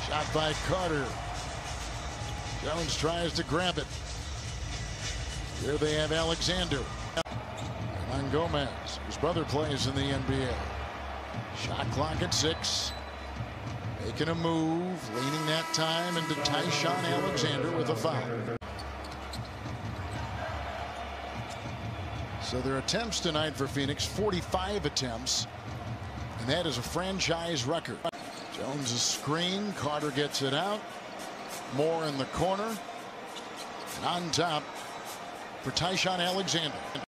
Shot by Carter. Jones tries to grab it. Here they have Alexander. And on Gomez. His brother plays in the NBA. Shot clock at 6. Making a move. Leaning that time into Ty-Shon Alexander with a foul. So their attempts tonight for Phoenix, 45 attempts. And that is a franchise record. Jones' screen. Carter gets it out. Moore in the corner. And on top for Ty-Shon Alexander.